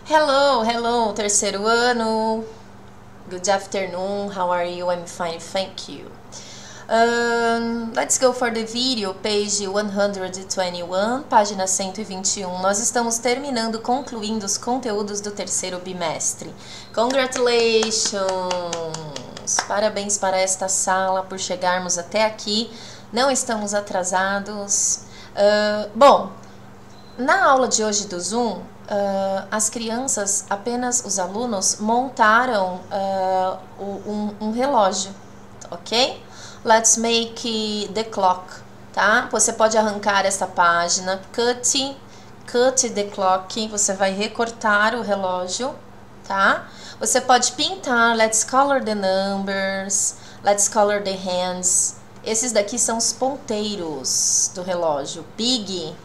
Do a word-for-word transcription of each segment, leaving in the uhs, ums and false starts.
Hello, hello, terceiro ano. Good afternoon. How are you? I'm fine, thank you. Um, let's go for the video, page one hundred twenty-one, página cento e vinte e um. Nós estamos terminando, concluindo os conteúdos do terceiro bimestre. Congratulations! Parabéns para esta sala por chegarmos até aqui. Não estamos atrasados. Uh, bom, na aula de hoje do Zoom, Uh, as crianças, apenas os alunos, montaram uh, um, um relógio, ok? Let's make the clock, tá? Você pode arrancar esta página, cut, cut the clock, você vai recortar o relógio, tá? Você pode pintar, let's color the numbers, let's color the hands. Esses daqui são os ponteiros do relógio. Big,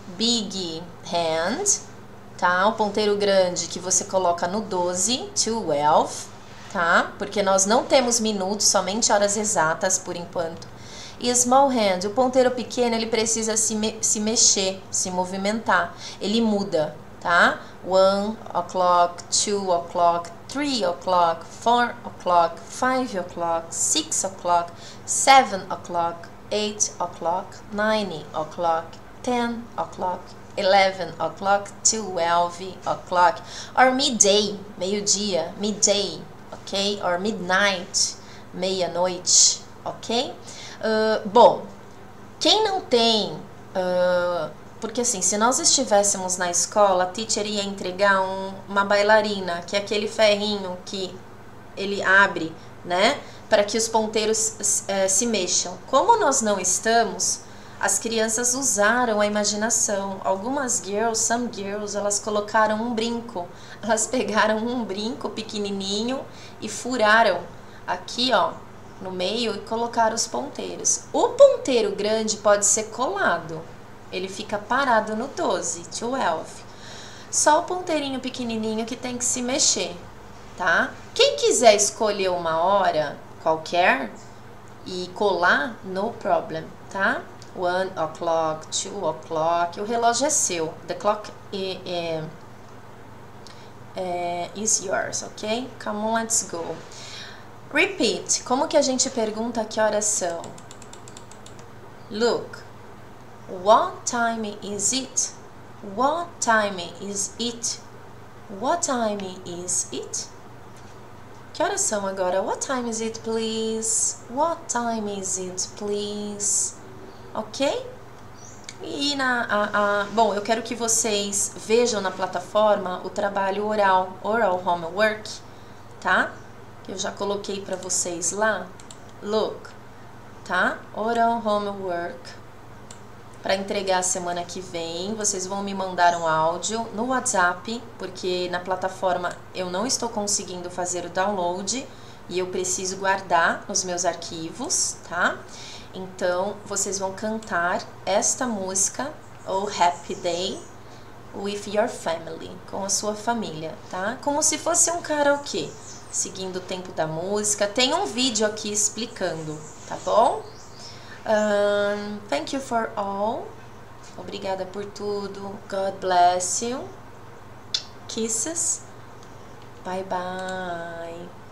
big hand. Tá? O ponteiro grande que você coloca no doze, doze, tá? Porque nós não temos minutos, somente horas exatas por enquanto. E small hand, o ponteiro pequeno, ele precisa se, me se mexer, se movimentar. Ele muda, tá? One o'clock, two o'clock, three o'clock, four o'clock, five o'clock, six o'clock, seven o'clock, eight o'clock, nine o'clock, ten o'clock. eleven o'clock, twelve o'clock, or midday, meio-dia, midday, ok? Or midnight, meia-noite, ok? Uh, bom, quem não tem, uh, porque assim, se nós estivéssemos na escola, a teacher ia entregar um, uma bailarina, que é aquele ferrinho que ele abre, né? Para que os ponteiros uh, se mexam. Como nós não estamos, as crianças usaram a imaginação. Algumas girls, some girls, elas colocaram um brinco. Elas pegaram um brinco pequenininho e furaram aqui, ó, no meio e colocaram os ponteiros. O ponteiro grande pode ser colado. Ele fica parado no doze, doze. Só o ponteirinho pequenininho que tem que se mexer, tá? Quem quiser escolher uma hora qualquer e colar, no problem, tá? One o'clock, two o'clock, o relógio é seu. The clock is, is yours, ok? Come on, let's go. Repeat. Como que a gente pergunta que horas são? Look. What time is it? What time is it? What time is it? Que horas são agora? What time is it, please? What time is it, please? Ok? E na, a, a, bom, eu quero que vocês vejam na plataforma o trabalho oral, oral homework, tá? Que eu já coloquei para vocês lá. Look, tá? Oral homework. Para entregar a semana que vem, vocês vão me mandar um áudio no WhatsApp, porque na plataforma eu não estou conseguindo fazer o download e eu preciso guardar nos meus arquivos, tá? Então, vocês vão cantar esta música, Oh Happy Day, with your family, com a sua família, tá? Como se fosse um karaokê, seguindo o tempo da música. Tem um vídeo aqui explicando, tá bom? Um, thank you for all. Obrigada por tudo. God bless you. Kisses. Bye bye.